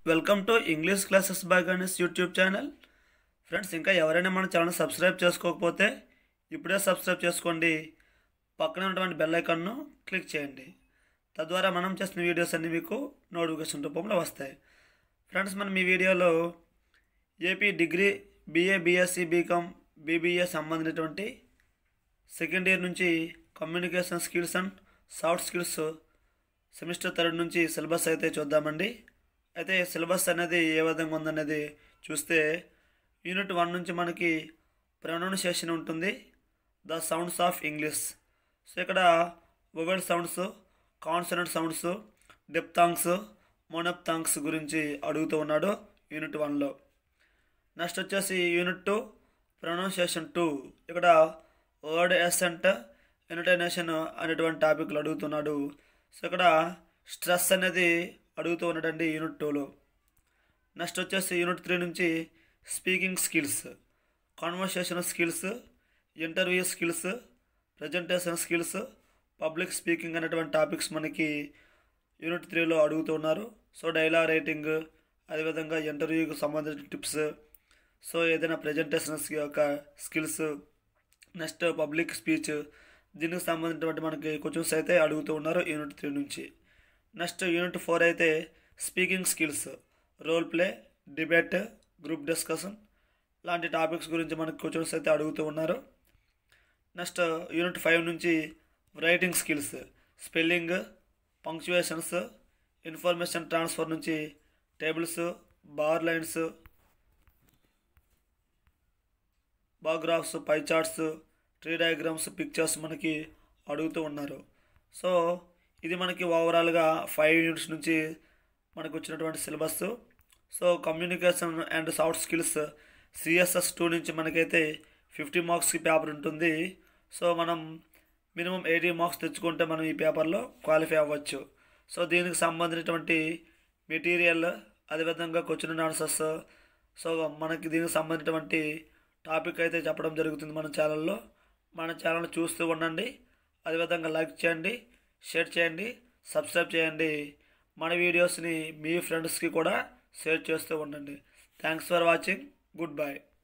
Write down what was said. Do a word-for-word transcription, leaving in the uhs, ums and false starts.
Welcome to English classes by Ganesh YouTube channel. Friends, ఇంకా ఎవరైనా మన ఛానల్ సబ్స్క్రైబ్ చేసుకోకపోతే ఇప్పుడే సబ్స్క్రైబ్ చేసుకోండి. పక్కన ఉన్నటువంటి బెల్ ఐకాన్ను క్లిక్ చేయండి. తద్వారా మనం చేసిన వీడియోస్ అన్నీ మీకు నోటిఫికేషన్ రూపంలో వస్తాయి. ఫ్రెండ్స్, మనం ఈ వీడియోలో AP degree BA BSc BCom BBA సంబంధించినటువంటి సెకండ్ ఇయర్ నుంచి communication skills and soft skills semester third నుంచి సిలబస్ అయితే చూద్దామండి. అయితే సిలబస్ అనేది ఏ విధంగా ఉందనేది చూస్తే యూనిట్ వన్ నుంచి మనకి ప్రొనౌన్సియేషన్ ఉంటుంది, the sounds of English. So ఇక్కడ vowel sounds, consonant sounds, diphthongs, monophthongs గురించి అడుగుతూ ఉన్నాడు యూనిట్ వన్లో. నెక్స్ట్ వచ్చేసి యూనిట్ టూ ప్రొనౌన్సియేషన్ టూ. ఇక్కడ వర్డ్ ఎసెంట్, ఇన్టోనేషన్ అనేటువంటి టాపిక్లు అడుగుతున్నాడు. సో ఇక్కడ స్ట్రెస్ అనేది అడుగుతూ ఉన్నాడండి యూనిట్ టూలో. నెక్స్ట్ వచ్చేసి యూనిట్ త్రీ నుంచి speaking skills, conversation skills, interview skills, presentation skills, public speaking అనేటువంటి టాపిక్స్ మనకి యూనిట్ త్రీలో అడుగుతున్నారు. సో డైలాగ్ రైటింగ్, అదేవిధంగా ఇంటర్వ్యూకి సంబంధించిన టిప్స్, సో ఏదైనా ప్రజెంటేషన్ యొక్క స్కిల్స్, నెక్స్ట్ పబ్లిక్ స్పీచ్, దీనికి సంబంధించినటువంటి మనకి క్వశ్చన్స్ అయితే అడుగుతూ ఉన్నారు యూనిట్ త్రీ నుంచి. నెక్స్ట్ యూనిట్ ఫోర్ అయితే speaking skills, role play, debate, group discussion లాంటి టాపిక్స్ గురించి మనకు క్వశ్చన్స్ అయితే అడుగుతూ ఉన్నారు. నెక్స్ట్ యూనిట్ ఫైవ్ నుంచి writing skills, spelling, punctuations, information transfer నుంచి tables, bar lines, bar graphs, pie charts, tree diagrams, pictures మనకి అడుగుతూ ఉన్నారు. సో ఇది మనకి ఓవరాల్గా ఫైవ్ యూనిట్స్ నుంచి మనకు వచ్చినటువంటి syllabus. So communication and soft skills CSS two నుంచి మనకైతే ఫిఫ్టీ మార్క్స్కి పేపర్ ఉంటుంది. సో మనం మినిమం ఎయిటీ మార్క్స్ తెచ్చుకుంటే మనం ఈ పేపర్లో క్వాలిఫై అవ్వచ్చు. సో దీనికి సంబంధించినటువంటి మెటీరియల్, అదేవిధంగా క్వశ్చన్ అండ్ ఆన్సర్స్, సో మనకి దీనికి సంబంధించినటువంటి టాపిక్ అయితే చెప్పడం జరుగుతుంది మన ఛానల్లో. మన ఛానల్ చూస్తూ ఉండండి, అదేవిధంగా లైక్ చేయండి, షేర్ చేయండి, సబ్స్క్రైబ్ చేయండి. మన వీడియోస్ని మీ ఫ్రెండ్స్కి కూడా షేర్ చేస్తూ ఉండండి. Thanks for watching. Good bye.